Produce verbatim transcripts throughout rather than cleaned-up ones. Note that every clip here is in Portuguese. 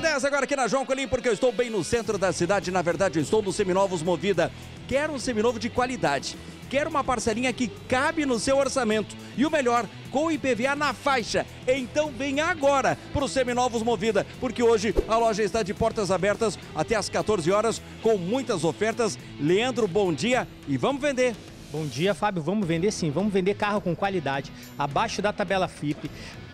dez agora aqui na João Colim, porque eu estou bem no centro da cidade. Na verdade, eu estou no Seminovos Movida. Quero um seminovo de qualidade. Quero uma parcelinha que cabe no seu orçamento. E o melhor, com o I P V A na faixa. Então vem agora para o Seminovos Movida, porque hoje a loja está de portas abertas até às quatorze horas, com muitas ofertas. Leandro, bom dia e vamos vender. Bom dia, Fábio. Vamos vender sim. Vamos vender carro com qualidade, abaixo da tabela F I P.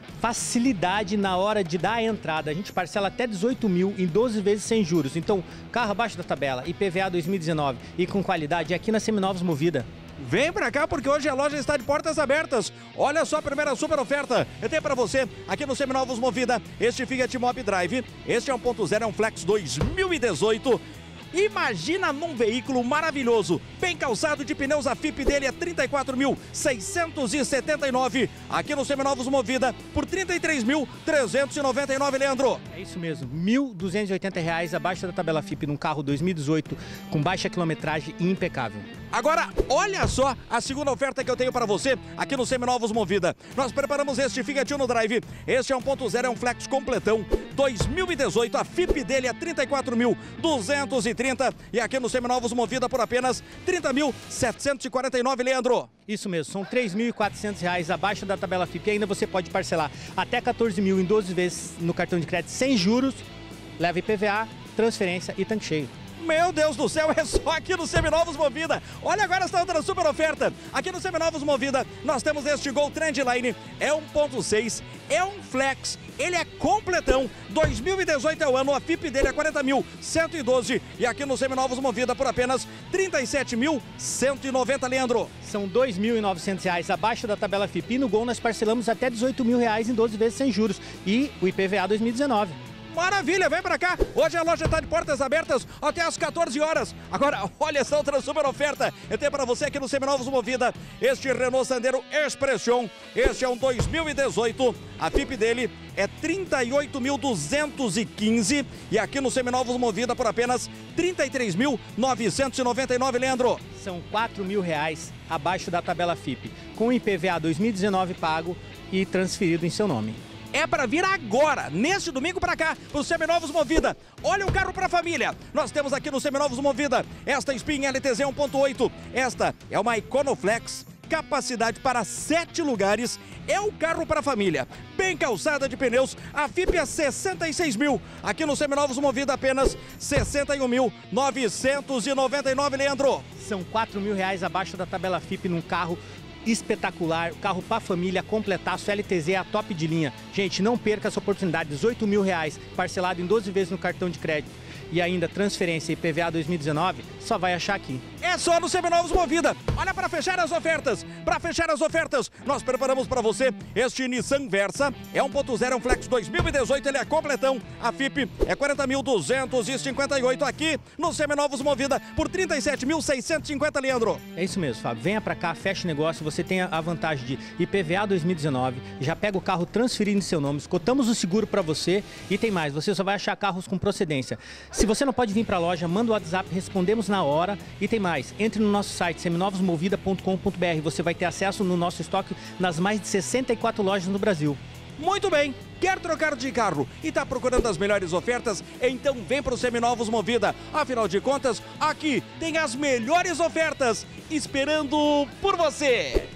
Facilidade na hora de dar a entrada. A gente parcela até dezoito mil em doze vezes sem juros. Então, carro abaixo da tabela, I P V A dois mil e dezenove e com qualidade é aqui na Seminovos Movida. Vem pra cá porque hoje a loja está de portas abertas. Olha só a primeira super oferta. Eu tenho pra você aqui no Seminovos Movida este Fiat Mobi Drive. Este é um ponto zero, é um Flex dois mil e dezoito. Imagina num veículo maravilhoso, bem calçado de pneus, a F I P dele é trinta e quatro mil seiscentos e setenta e nove. Aqui no Seminovos Movida por trinta e três mil trezentos e noventa e nove, Leandro. É isso mesmo, mil duzentos e oitenta reais abaixo da tabela F I P num carro dois mil e dezoito com baixa quilometragem e impecável. Agora, olha só a segunda oferta que eu tenho para você aqui no Seminovos Movida. Nós preparamos este Fiat Uno Drive. Este é um ponto zero, é um Flex completão, dois mil e dezoito. A F I P dele é trinta e quatro mil duzentos e trinta. E aqui no Seminovos Movida por apenas trinta mil setecentos e quarenta e nove, Leandro. Isso mesmo, são três mil e quatrocentos reais abaixo da tabela F I P. E ainda você pode parcelar até quatorze mil em doze vezes no cartão de crédito sem juros. Leva I P V A, transferência e tanque cheio. Meu Deus do céu, é só aqui no Seminovos Movida. Olha agora essa outra super oferta. Aqui no Seminovos Movida, nós temos este Gol Trendline. É um ponto seis, é um Flex, ele é completão. dois mil e dezoito é o ano, a F I P dele é quarenta mil cento e doze. E aqui no Seminovos Movida por apenas trinta e sete mil cento e noventa, Leandro. São dois mil e novecentos reais abaixo da tabela F I P. E no Gol nós parcelamos até dezoito mil reais em doze vezes sem juros. E o I P V A dois mil e dezenove. Maravilha, vem pra cá. Hoje a loja está de portas abertas até às quatorze horas. Agora, olha essa outra super oferta. Eu tenho para você aqui no Seminovos Movida este Renault Sandero Expression. Este é um dois mil e dezoito. A F I P dele é trinta e oito mil duzentos e quinze. E aqui no Seminovos Movida por apenas trinta e três mil novecentos e noventa e nove, Leandro. São quatro mil reais abaixo da tabela F I P, com I P V A dois mil e dezenove pago e transferido em seu nome. É para vir agora, neste domingo para cá, para o Seminovos Movida. Olha um carro para a família. Nós temos aqui no Seminovos Movida esta Spin L T Z um ponto oito. Esta é uma Econoflex, capacidade para sete lugares. É o carro para a família, bem calçada de pneus. A F I P é sessenta e seis mil. Aqui no Seminovos Movida apenas sessenta e um mil novecentos e noventa e nove, Leandro. São quatro mil reais abaixo da tabela F I P num carro espetacular, carro para família, completaço, L T Z, a top de linha. Gente, não perca essa oportunidade, dezoito mil reais, parcelado em doze vezes no cartão de crédito e ainda transferência I P V A dois mil e dezenove, só vai achar aqui. É só no Seminovos Movida. Olha para fechar as ofertas. Para fechar as ofertas, nós preparamos para você este Nissan Versa. É um ponto zero, é um Flex dois mil e dezoito, ele é completão. A F I P é quarenta mil duzentos e cinquenta e oito aqui no Seminovos Movida por trinta e sete mil seiscentos e cinquenta, Leandro. É isso mesmo, Fábio. Venha para cá, feche o negócio. Você tem a vantagem de I P V A dois mil e dezenove, já pega o carro transferido em seu nome, escotamos o seguro para você e tem mais, você só vai achar carros com procedência. Se você não pode vir para a loja, manda o WhatsApp, respondemos na hora e tem mais. Entre no nosso site seminovos movida ponto com ponto br, você vai ter acesso no nosso estoque nas mais de sessenta e quatro lojas no Brasil. Muito bem, quer trocar de carro e está procurando as melhores ofertas? Então vem para o Seminovos Movida. Afinal de contas, aqui tem as melhores ofertas esperando por você.